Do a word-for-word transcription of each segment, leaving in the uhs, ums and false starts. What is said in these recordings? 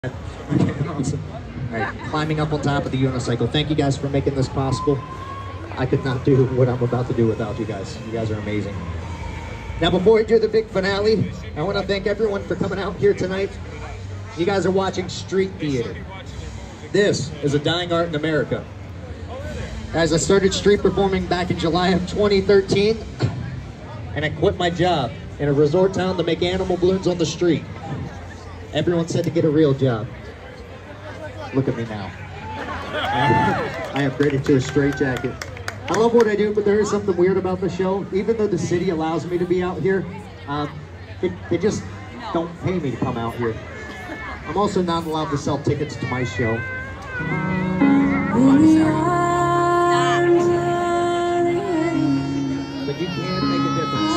Okay, awesome. All right, climbing up on top of the unicycle. Thank you guys for making this possible. I could not do what I'm about to do without you guys. You guys are amazing. Now, before we do the big finale, I want to thank everyone for coming out here tonight. You guys are watching Street Theater. This is a dying art in America. As I started street performing back in July of twenty thirteen, and I quit my job in a resort town to make animal balloons on the street. Everyone said to get a real job. Look at me now. I upgraded to a straitjacket. I love what I do, but there is something weird about the show. Even though the city allows me to be out here, um, they, they just don't pay me to come out here. I'm also not allowed to sell tickets to my show. But you can make a difference.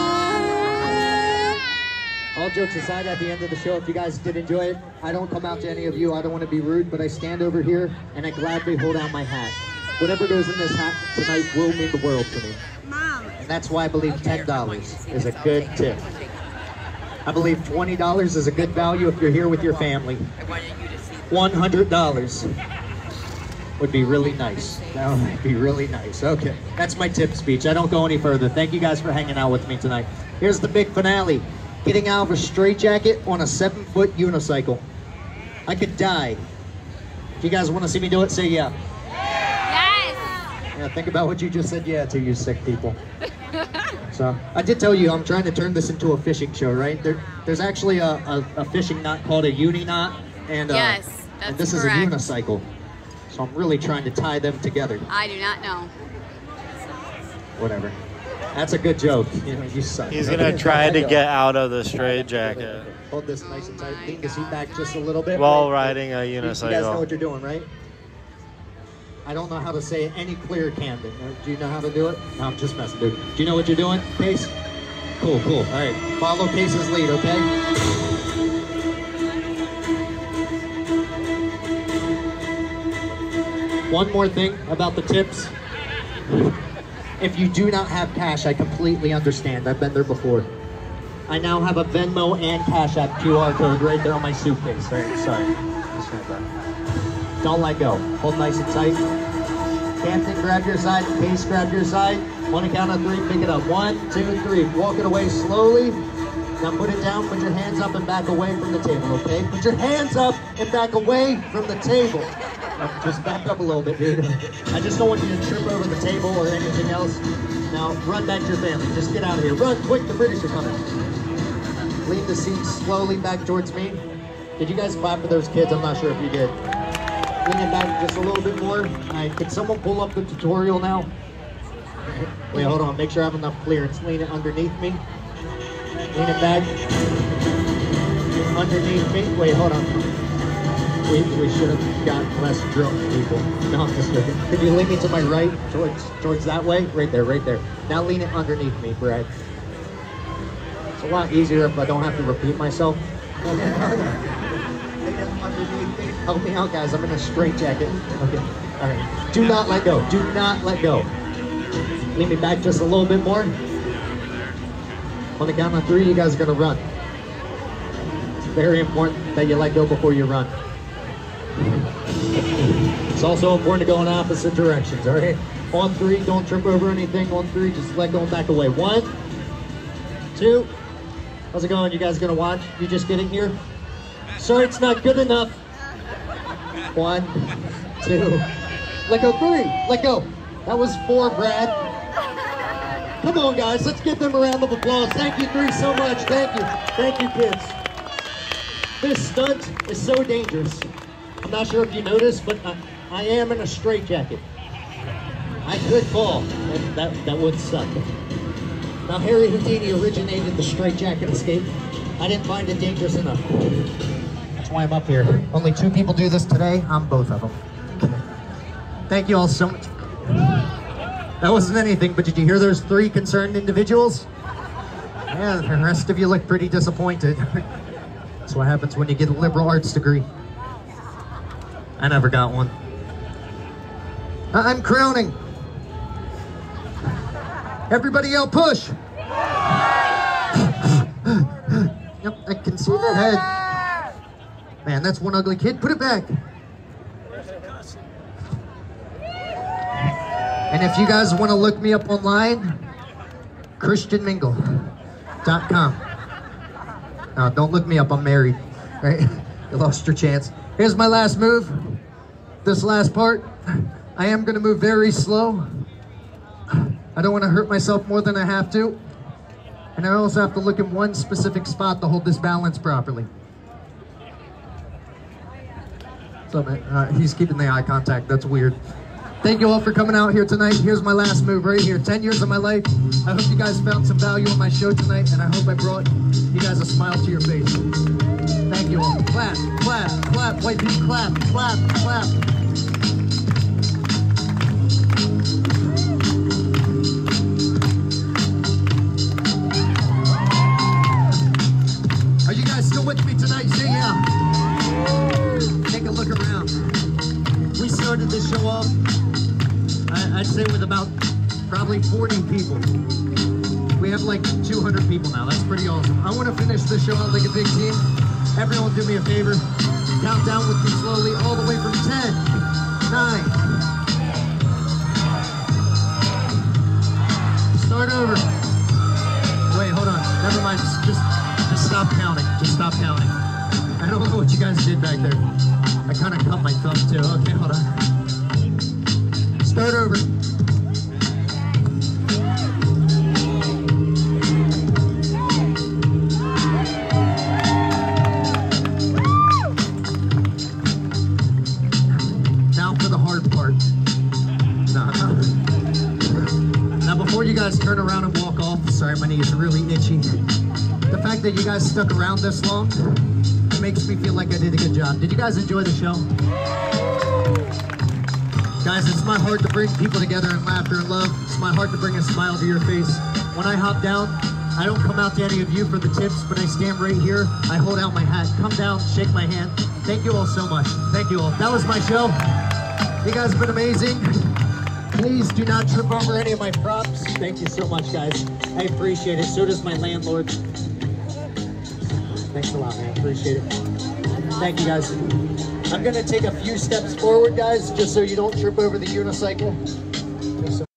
All jokes aside, at the end of the show, if you guys did enjoy it, I don't come out to any of you. I don't want to be rude, but I stand over here and I gladly hold out my hat. Whatever goes in this hat tonight will mean the world to me. Mom. And that's why I believe ten dollars is a good tip. I believe twenty dollars is a good value if you're here with your family. one hundred dollars would be really nice. That would be really nice. Okay, that's my tip speech. I don't go any further. Thank you guys for hanging out with me tonight. Here's the big finale. Getting out of a straitjacket on a seven-foot unicycle. I could die. If you guys want to see me do it, say yeah. Yes! Yeah, think about what you just said yeah to, you sick people. So, I did tell you I'm trying to turn this into a fishing show, right? There, there's actually a, a, a fishing knot called a uni knot, and, uh, yes, that's and this correct. is a unicycle. So I'm really trying to tie them together. I do not know. Whatever. That's a good joke. You know, you suck. He's gonna try to get out of the straitjacket Hold this nice and tight. Lean the seat back just a little bit. while right? riding a You guys know unicycle. what you're doing, right? I don't know how to say it any clearer, Camden. Do you know how to do it? No, I'm just messing, dude. Do you know what you're doing, Case? Cool, cool. All right, follow Case's lead, okay? One more thing about the tips. If you do not have cash, I completely understand. I've been there before. I now have a Venmo and Cash App Q R code right there on my suitcase. All right, sorry. Just like that. Don't let go. Hold nice and tight. Camden, grab your side. Case, grab your side. On a count of three, pick it up. One, two, three. Walk it away slowly. Now put it down. Put your hands up and back away from the table, okay? Put your hands up and back away from the table. Now, just back up a little bit, dude. I just don't want you to trip over the table or anything else. Now, run back to your family. Just get out of here. Run, quick, the British are coming. Lean the seat slowly back towards me. Did you guys clap for those kids? I'm not sure if you did. Lean it back just a little bit more. All right, can someone pull up the tutorial now? Wait, hold on. Make sure I have enough clearance. Lean it underneath me. Lean it back. Underneath me. Wait, hold on. We, we should have gotten less drunk people. No, I'm just joking. Can you lean me to my right, towards, towards that way? Right there, right there. Now lean it underneath me, Brad. It's a lot easier if I don't have to repeat myself. Okay. Lean it underneath me. Help me out, guys. I'm in a straitjacket. Okay. All right. Do not let go. Do not let go. Lean me back just a little bit more. On the count of three, you guys are gonna run. It's very important that you let go before you run. It's also important to go in opposite directions, all right? On three, don't trip over anything. On three, just let go and back away. One, two. How's it going? You guys gonna watch? You just getting here? Sorry, it's not good enough. One, two. Let go, three. Let go. That was four, Brad. Come on, guys. Let's give them a round of applause. Thank you three so much. Thank you. Thank you, kids. This stunt is so dangerous. I'm not sure if you noticed, but I, I am in a straitjacket. I could fall, and that, that would suck. Now, Harry Houdini originated the straitjacket escape. I didn't find it dangerous enough. That's why I'm up here. Only two people do this today. I'm both of them. Thank you all so much. That wasn't anything, but did you hear those three concerned individuals? Yeah, the rest of you look pretty disappointed. That's what happens when you get a liberal arts degree. I never got one. I'm crowning. Everybody yell push. Yep, I can see that head. Man, that's one ugly kid. Put it back. And if you guys want to look me up online, Christian Mingle dot com. No, don't look me up. I'm married. Right? You lost your chance. Here's my last move. This last part, I am going to move very slow. I don't want to hurt myself more than I have to. And I also have to look in one specific spot to hold this balance properly. So, man, uh, he's keeping the eye contact. That's weird. Thank you all for coming out here tonight. Here's my last move right here. ten years of my life. I hope you guys found some value in my show tonight, and I hope I brought you guys a smile to your face. Thank you all. Clap, clap, clap. White people, clap, clap, clap. Are you guys still with me tonight? Say yeah. Take a look around. We started this show off, I'd say with about probably forty people. We have like two hundred people now. That's pretty awesome. I want to finish the show out like a big team. Everyone do me a favor. Count down with me slowly all the way from ten, nine. Start over. Wait, hold on. Never mind. Just, just stop counting. Just stop counting. I don't know what you guys did back there. I kind of cut my thumb too. Okay, hold on. Start over. Now for the hard part. No, no. Now before you guys turn around and walk off, sorry, my knee is really itchy. The fact that you guys stuck around this long, it makes me feel like I did a good job. Did you guys enjoy the show? Guys, it's my heart to bring people together in laughter and love. It's my heart to bring a smile to your face. When I hop down, I don't come out to any of you for the tips, but I stand right here. I hold out my hat. Come down, shake my hand. Thank you all so much. Thank you all. That was my show. You guys have been amazing. Please do not trip over any of my props. Thank you so much, guys. I appreciate it. So does my landlord. Thanks a lot, man. Appreciate it. Thank you, guys. I'm going to take a few steps forward, guys, just so you don't trip over the unicycle.